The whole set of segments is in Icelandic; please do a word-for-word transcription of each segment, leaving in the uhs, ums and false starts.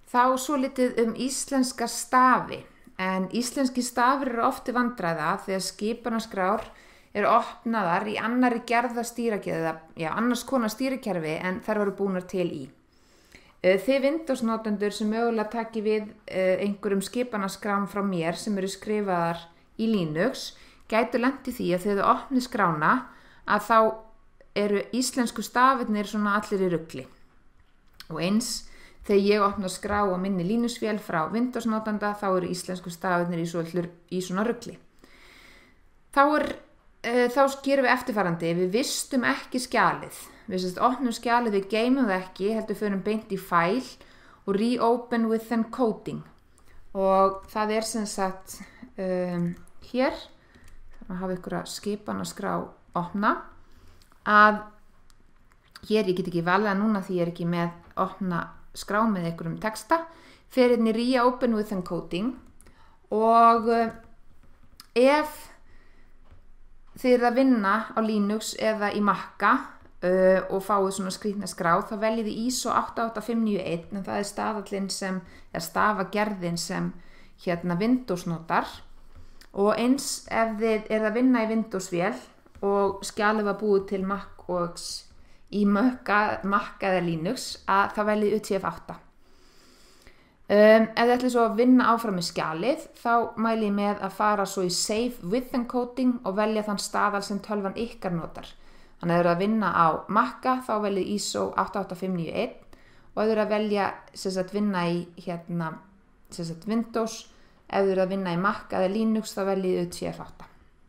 Þá svolítið um íslenska stafi, en íslenski stafir eru ofti vandræða þegar skipunarskrár eru opnaðar í annarri gerða stýrakerfi, já, annars konar stýrakerfi en þær voru búnar til í. Þið Windows-notendur sem mögulega taki við einhverjum skipunarskrám frá mér sem eru skrifaðar í Linux, gætu lent í því að þegar þið opnið skrána að þá eru íslensku stafirnir svona allir í rugli. Og eins þegar ég opna skrá á minni Linux-vél frá Windows-notanda þá eru íslensku stafirnir í, í svona rugli. Þá, er, e, þá gerum við eftirfarandi, við vistum ekki skjalið. Við sérst opnum skjalið, við geymum það ekki, heldur förum beint í file og reopen with encoding. Og það er sem sagt um, hér, þannig að hafa ykkur að skipunarskrá opna, að hér, ég get ekki valið það núna því ég er ekki með opna skrá með einhverjum texta, fer inn í reopen with encoding og uh, ef þið eru að vinna á Linux eða í Macca uh, og fáið svona skrýtna skrá, þá veljið þið I S O átta átta fimm níu eitt, en það er stafallinn sem, eða stafagerðin sem hérna Windows notar, og eins ef þið eru að vinna í Windows-vél og skjalið var búið til Mac O S í Mac eða Linux, að það veljið U T F átta. Um, ef þið ætlið svo að vinna áfram með skjalið, þá mæli ég með að fara svo í Save with encoding og velja þann staðal sem tölvan ykkar notar. Þannig að ef þið eru að vinna á Macca, þá veljið I S O átta átta fimm níu eitt, og ef þið eru að velja sem sagt, vinna í hérna, sem sagt, Windows, ef þið eru að vinna í Mac eða Linux, þá veljið U T F átta.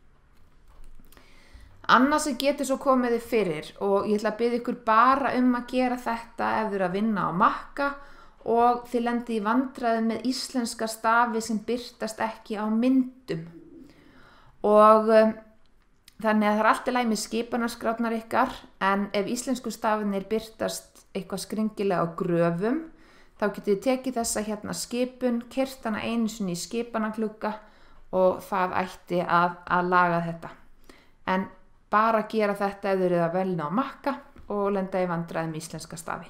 Annað sem getur svo komið þið fyrir, og ég ætla að biðja ykkur bara um að gera þetta ef þið eru að vinna á Macca og þið lendið í vandræðum með íslenska stafi sem birtast ekki á myndum. Og um, þannig að það er allt í lagi með skipunarskránar ykkar, en ef íslensku stafinir birtast eitthvað skringilega á gröfum, þá getið þið tekið þessa hérna skipun, keyrt hana einu sinni í skipunarklukka og það ætti að, að laga þetta. En bara gera þetta ef þið eru að velja á Macca og lenda í vandræðum íslenska stafi.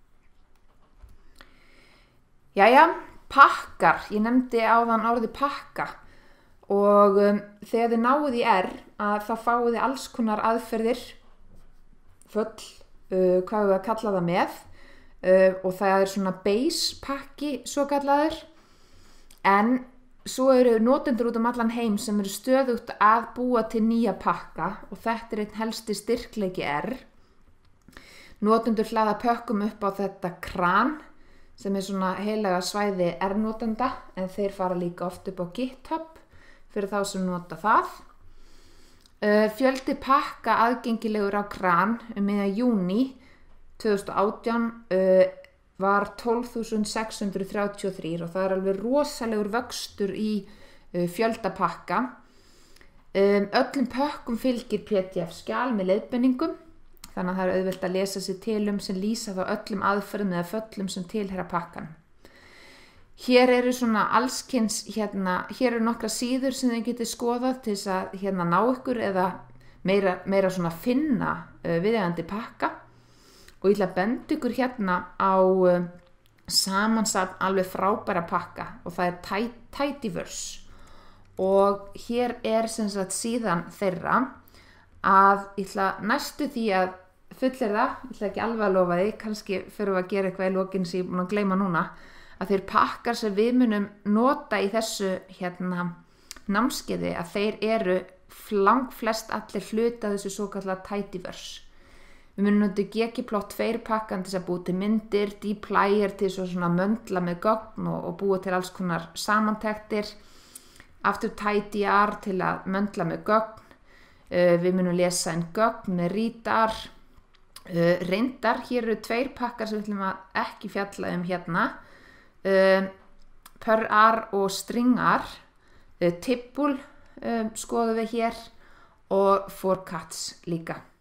Jæja, pakkar. Ég nefndi áðan orðið pakka og um, þegar þið náið í R að þá fáið þið alls konar aðferðir, full, uh, hvað við að kalla það með, uh, og það er svona base pakki svo kallaður, en svo eru notendur út um allan heim sem eru stöðugt að búa til nýja pakka og þetta er einn helsti styrkleiki R. Notendur hlaða pökkum upp á þetta kran sem er svona heilaga svæði R-notenda, en þeir fara líka oft upp á GitHub fyrir þá sem nota það. Uh, fjöldi pakka aðgengilegur á kran um miðjan júní tvö þúsund og átján uh, var tólf þúsund sex hundruð þrjátíu og þrjú og það er alveg rosalegur vöxtur í uh, fjöldapakka. Um, öllum pökkum fylgir P D F skjal með leiðbeiningum, þannig að það er auðvelt að lesa sér til um sem lýsa þá öllum aðferðum eða föllum sem tilheyra pakkan. Hér eru svona allskins, hérna, hér eru nokkra síður sem þið getið skoðað til þess að hérna ná ykkur eða meira, meira svona finna uh, viðeigandi pakka. Og ég ætla að benda ykkur hérna á uh, samansat alveg frábæra pakka og það er Tidyverse. Og hér er sem sagt síðan þeirra að ég ætla næstu því að fullyrða, ég ætla ekki alveg að lofa því, kannski fyrir að gera eitthvað í lokin sem ég er búin að gleyma núna, að þeir pakkar sem við munum nota í þessu hérna námskeiði að þeir eru langflest allir hluta þessu svo kallar Tidyverse. Við munum nota G G plot tvö pakkan til þess að búa til myndir, dplyr til svo svona möndla með gögn og, og búa til alls konar samantektir, aftur tidyr til að möndla með gögn, uh, við munum lesa en gögn með readar, uh, reyndar, hér eru tveir pakkar sem við ætlum að ekki fjalla um hérna, uh, per-ar og string-ar, uh, tibble uh, skoðum við hér og for cats líka.